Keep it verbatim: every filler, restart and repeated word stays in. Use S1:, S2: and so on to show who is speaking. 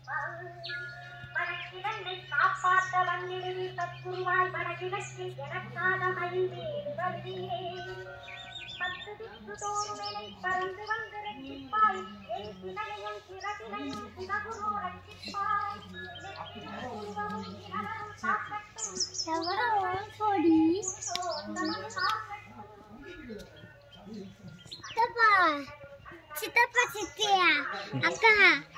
S1: வடக்கிழந்தை காப்பாற்ற வந்திடுவி தத்துருவாய் வடகிழக்கில் எனக்காக மகிழ்ந்தேன் வருகிறே பத்து திக்கு தோறுமெனை பறந்து வந்து ரட்சிப்பாய் என் சிலையும் சிறகிலையும் சிவகுரு ரட்சிப்பாய் உருவமும் இனவரும் காக்கட்டும்
S2: சித்தப்பா சித்தப்பா சித்தியா அக்கா